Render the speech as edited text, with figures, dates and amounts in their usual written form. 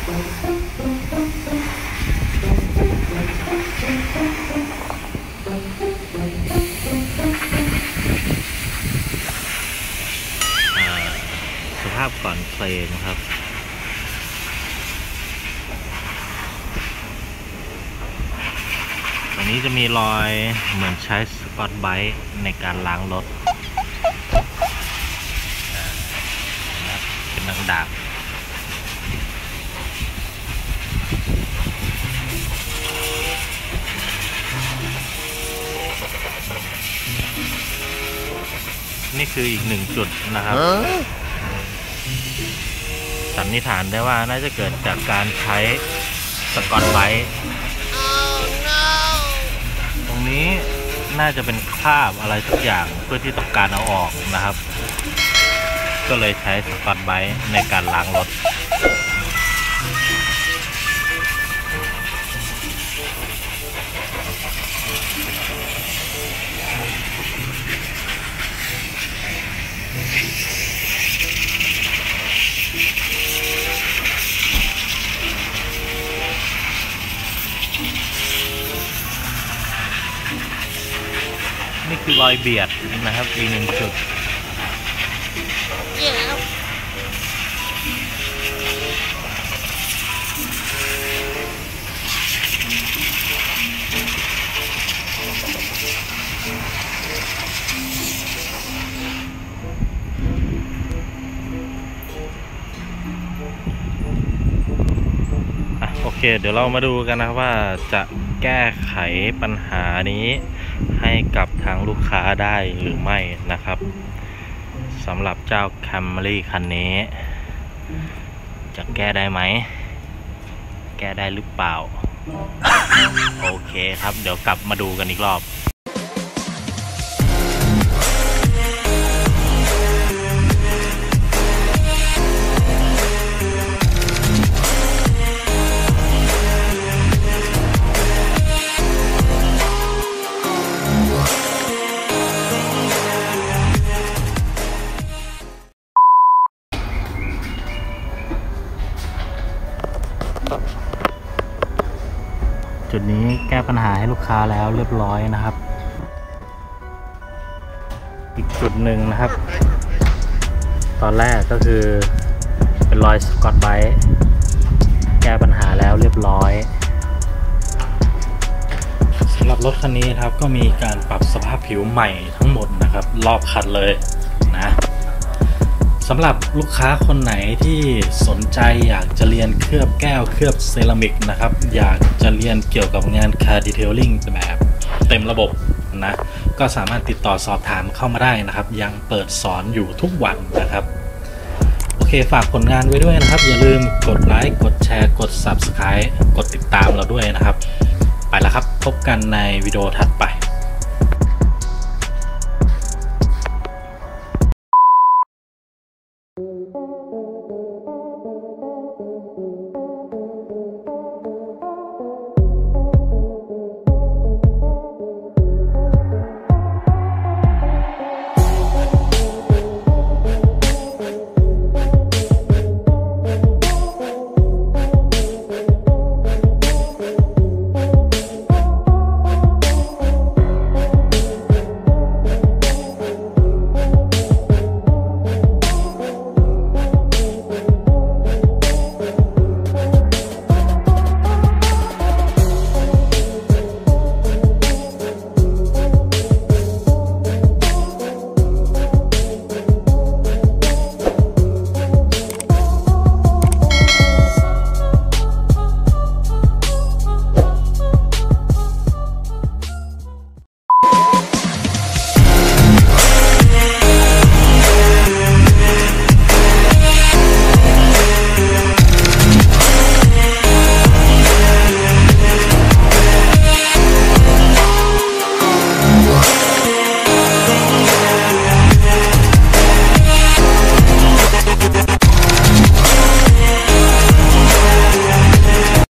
สภาพก่อนเพลงครับตรงนี้จะมีรอยเหมือนใช้สกอตไบรท์ในการล้างรถเป็นดังดาบนี่คืออีกหนึ่งจุดนะครับสันนิษฐานได้ว่าน่าจะเกิดจากการใช้สกอตไบรท์ตรงนี้น่าจะเป็นคราบอะไรสักอย่างเพื่อที่ต้องการเอาออกนะครับก็เลยใช้สกอตไบรท์ในการล้างรถนี่คือรอยเบียดนะครับอีกหนึ่งจุดโอเคเดี๋ยวเรามาดูกันนะว่าจะแก้ไขปัญหานี้ให้กับทางลูกค้าได้หรือไม่นะครับสำหรับเจ้า Camry คันนี้จะแก้ได้ไหมแก้ได้หรือเปล่าโอเคครับเดี๋ยวกลับมาดูกันอีกรอบจุดนี้แก้ปัญหาให้ลูกค้าแล้วเรียบร้อยนะครับอีกจุดหนึ่งนะครับตอนแรกก็คือเป็นรอยสกอตไบรท์แก้ปัญหาแล้วเรียบร้อยสำหรับรถคันนี้ครับก็มีการปรับสภาพผิวใหม่ทั้งหมดนะครับรอบคันเลยนะสำหรับลูกค้าคนไหนที่สนใจอยากจะเรียนเคลือบแก้วเคลือบเซรามิกนะครับอยากจะเรียนเกี่ยวกับงาน Car Detailing แบบเต็มระบบนะก็สามารถติดต่อสอบถามเข้ามาได้นะครับยังเปิดสอนอยู่ทุกวันนะครับโอเคฝากผลงานไว้ด้วยนะครับอย่าลืมกดไลค์กดแชร์กด Subscribe กดติดตามเราด้วยนะครับไปแล้วครับพบกันในวิดีโอถัดไป